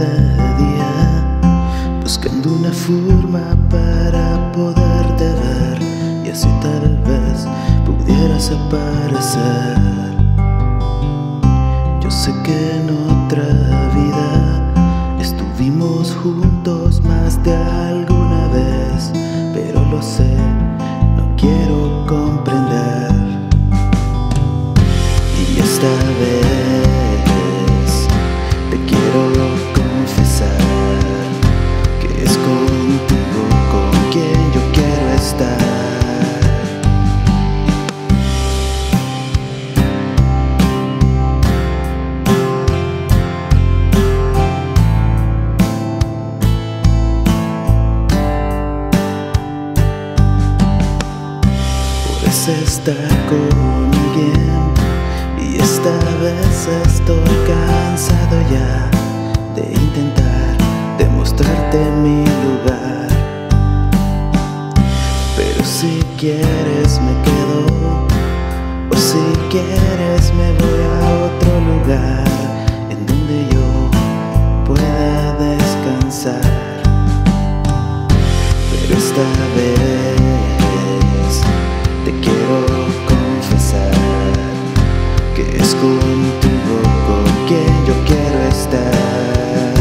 cada día, buscando una forma para poderte ver, y así tal vez pudieras aparecer. Yo sé que en otra vida estuvimos juntos más de alguna vez, pero lo sé, no quiero comprender. Y esta vez te quiero confesar que es contigo con quien yo quiero estar. Estar con alguien, y esta vez estoy cansado ya de intentar demostrarte mi lugar. Pero si quieres me quedo, o si quieres me voy a otro lugar en donde yo pueda descansar. Pero esta vez te quiero confesar que es contigo con quien yo quiero estar.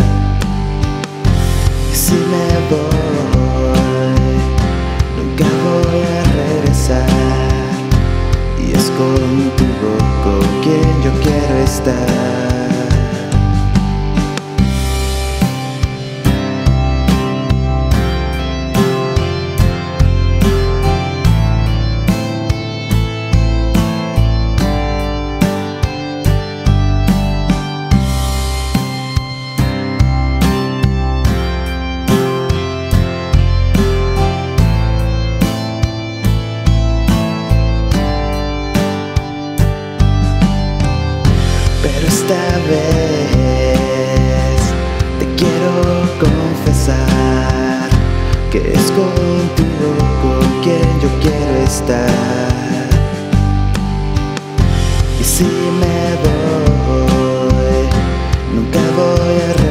Y si me voy, nunca voy a regresar, y es contigo con quien yo quiero estar. Pero esta vez te quiero confesar que es contigo con quien yo quiero estar. Y si me voy, nunca voy a